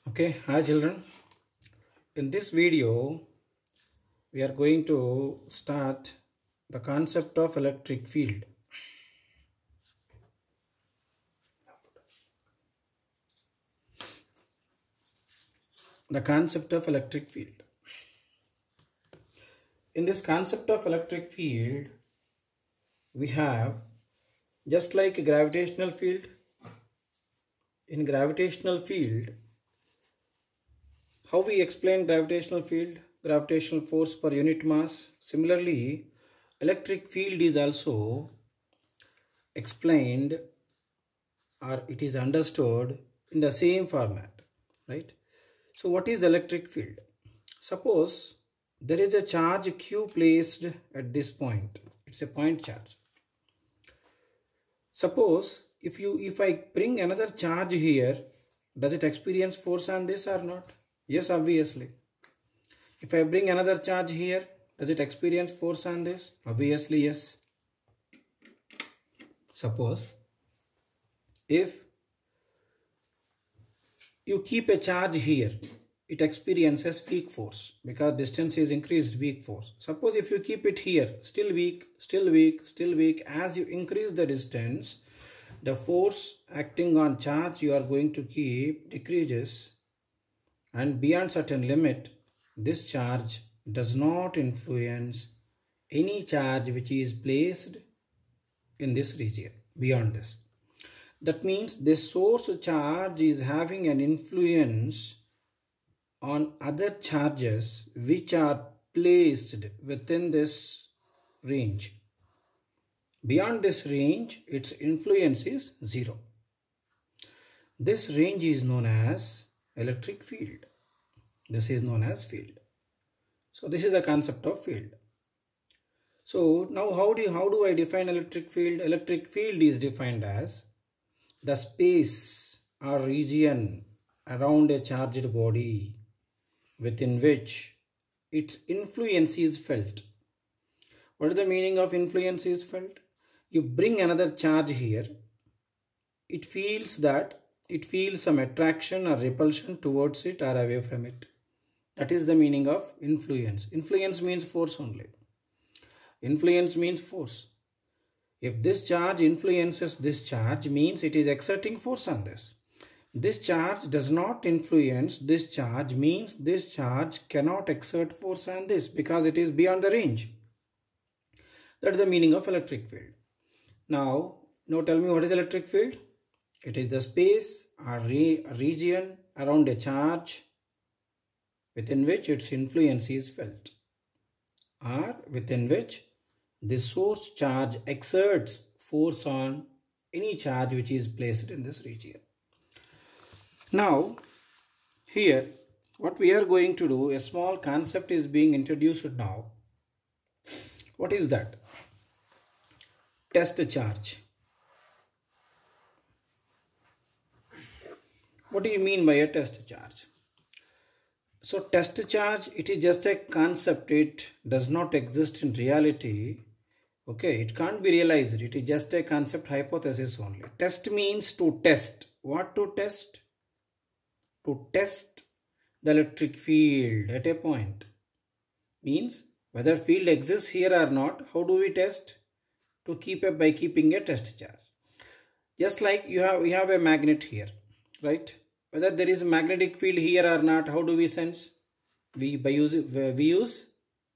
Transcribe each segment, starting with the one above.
Okay, hi children. In this video, we are going to start the concept of electric field. The concept of electric field. In this concept of electric field, we have just like a gravitational field. In gravitational field, how we explain gravitational field? Gravitational force per unit mass. Similarly, electric field is also explained or it is understood in the same format, right? So what is electric field? Suppose there is a charge q placed at this point. It's a point charge. Suppose if I bring another charge here, does it experience force on this or not? Yes, obviously. If I bring another charge here, does it experience force on this? Obviously, yes. Suppose if you keep a charge here, it experiences weak force because distance is increased, weak force. Suppose if you keep it here, still weak, still weak, still weak. As you increase the distance, the force acting on charge you are going to keep decreases, and beyond certain limit, this charge does not influence any charge which is placed in this region beyond this. That means this source charge is having an influence on other charges which are placed within this range. Beyond this range, its influence is zero. This range is known as electric field. This is known as field. So this is the concept of field. So now how do I define electric field? Electric field is defined as the space or region around a charged body within which its influence is felt. What is the meaning of influence is felt? You bring another charge here, it feels some attraction or repulsion towards it or away from it. That is the meaning of influence. Influence means force only. Influence means force. If this charge influences this charge, means it is exerting force on this. This charge does not influence this charge, means this charge cannot exert force on this because it is beyond the range. That is the meaning of electric field. Now tell me, what is electric field? It is the space or region around a charge within which its influence is felt, or within which the source charge exerts force on any charge which is placed in this region. Now, here what we are going to do, a small concept is being introduced now. What is that? Test charge. What do you mean by a test charge? So test charge, it is just a concept. It does not exist in reality. Okay, it can't be realized. It is just a concept, hypothesis only. Test means to test. What to test? To test the electric field at a point. Means whether field exists here or not. How do we test? To keep up by keeping a test charge. Just like we have a magnet here, right? Whether there is a magnetic field here or not, how do we sense? We use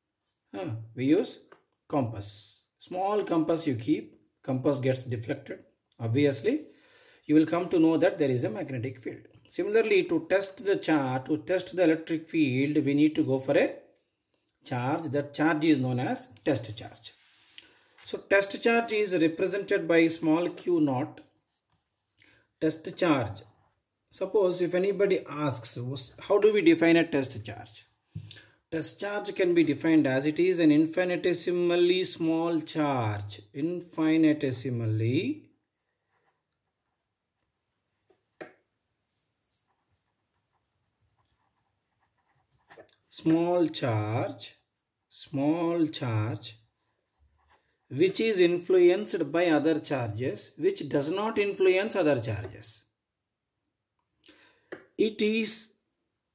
compass. Small compass you keep, compass gets deflected. Obviously, you will come to know that there is a magnetic field. Similarly, to test the charge, to test the electric field, we need to go for a charge. That charge is known as test charge. So test charge is represented by small q naught. Test charge. Suppose if anybody asks, how do we define a test charge? Test charge can be defined as it is an infinitesimally small charge. Infinitesimally small charge which is influenced by other charges, which does not influence other charges. It is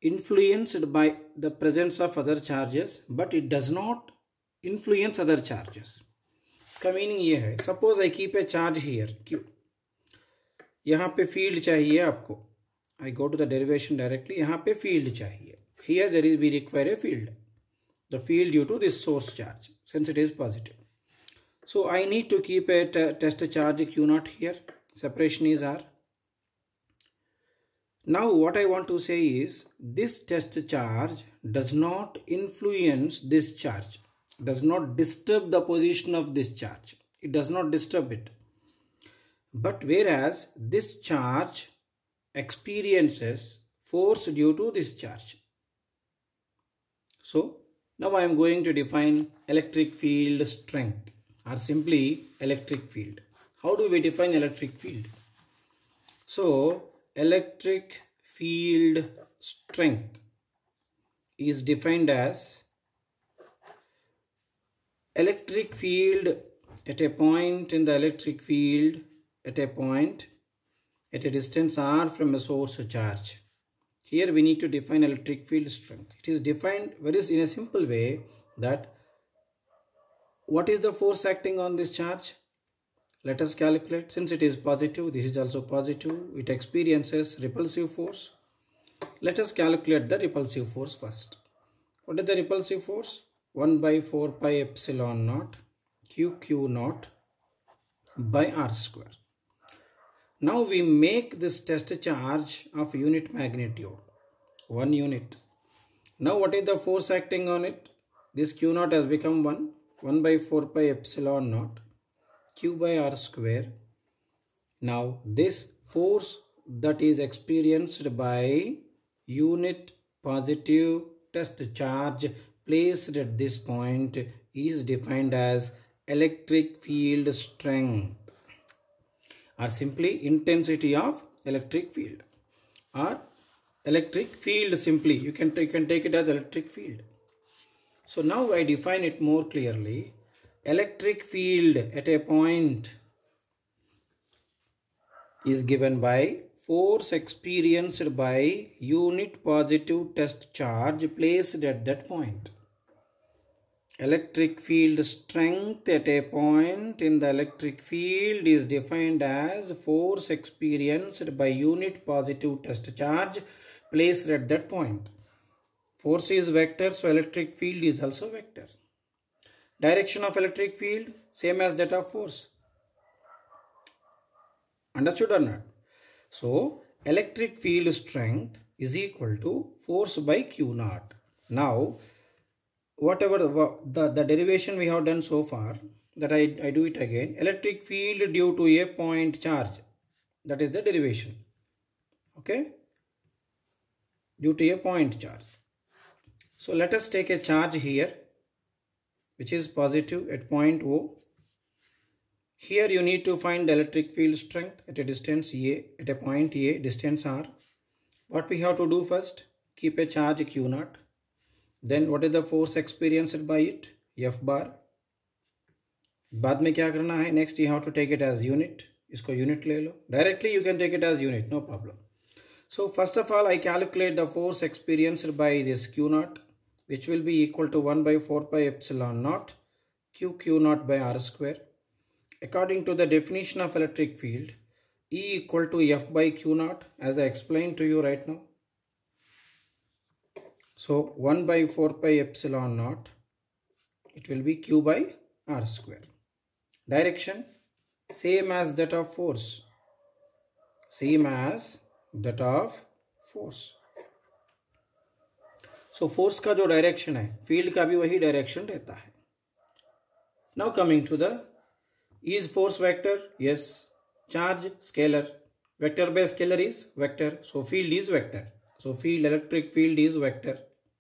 influenced by the presence of other charges, but it does not influence other charges. इसका meaning ये है, suppose I keep a charge here Q, यहाँ पे field चाहिए आपको, I go to the derivation directly, यहाँ पे field चाहिए, here there is we require a field, the field due to this source charge since it is positive. So I need to keep a test charge Q0 here, separation is R. Now what I want to say is this test charge does not influence this charge, does not disturb the position of this charge, it does not disturb it. But whereas this charge experiences force due to this charge. So now I am going to define electric field strength, or simply electric field. How do we define electric field? So electric field strength is defined as electric field at a point in the electric field at a point at a distance r from a source charge. Here we need to define electric field strength. It is defined in a simple way that what is the force acting on this charge? Let us calculate. Since it is positive, this is also positive, it experiences repulsive force. Let us calculate the repulsive force first. What is the repulsive force? 1 by 4 pi epsilon naught Q naught by R square. Now we make this test charge of unit magnitude, 1 unit. Now what is the force acting on it? This Q naught has become 1 by 4 pi epsilon naught Q by R square. Now this force that is experienced by unit positive test charge placed at this point is defined as electric field strength, or simply intensity of electric field, or electric field simply. You can take it as electric field. So now I define it more clearly. Electric field at a point is given by force experienced by unit positive test charge placed at that point. Electric field strength at a point in the electric field is defined as force experienced by unit positive test charge placed at that point. Force is vector, so electric field is also vector. Direction of electric field same as that of force. Understood or not? So electric field strength is equal to force by Q naught. Now whatever the derivation we have done so far, that I do it again. Electric field due to a point charge, that is the derivation. Okay, due to a point charge. So let us take a charge here which is positive at point O. Here you need to find the electric field strength at a distance A, at a point A, distance R. What we have to do first? Keep a charge Q naught. Then what is the force experienced by it? F bar. बाद में क्या करना है? Next you have to take it as unit. इसको unit ले लो. Directly you can take it as unit, no problem. So first of all I calculate the force experienced by this Q naught, which will be equal to 1 by 4 pi epsilon naught Q naught by R square. According to the definition of electric field, E equal to F by Q naught, as I explained to you right now. So 1 by 4 pi epsilon naught, it will be Q by R square. Direction same as that of force. Same as that of force. So force का जो direction है, field का भी वही direction रहता है. Now coming to the, is force vector? Yes. Charge scalar. Vector by scalar is vector. So field is vector. So field, electric field is vector.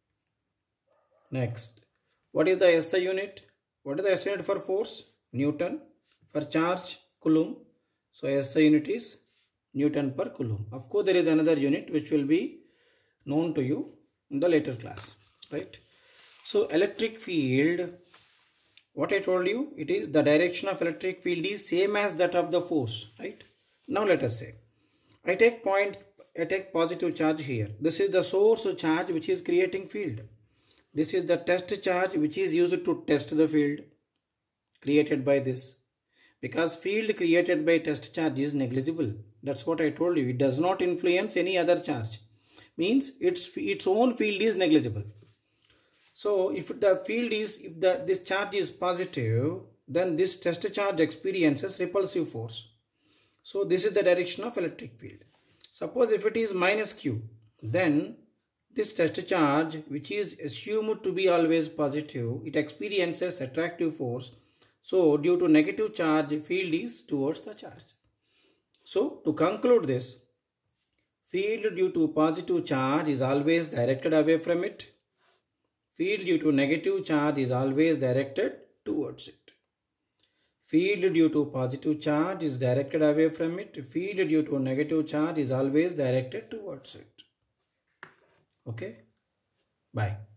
Next, what is the SI unit? What is the SI unit for force? Newton. For charge, Coulomb. So SI unit is Newton per Coulomb. Of course, there is another unit which will be known to you in the later class, right? So electric field, what I told you, it is the direction of electric field is same as that of the force, right? Now let us say I take point I take positive charge here. This is the source charge which is creating field. This is the test charge which is used to test the field created by this. Because field created by test charge is negligible. That's what I told you. It does not influence any other charge. Means its own field is negligible. So if this charge is positive, then this test charge experiences repulsive force. So this is the direction of electric field. Suppose if it is minus q, then this test charge, which is assumed to be always positive, it experiences attractive force. So due to negative charge, field is towards the charge. So to conclude this, field due to positive charge is always directed away from it. Field due to negative charge is always directed towards it. Field due to positive charge is directed away from it. Field due to negative charge is always directed towards it. Okay? Bye.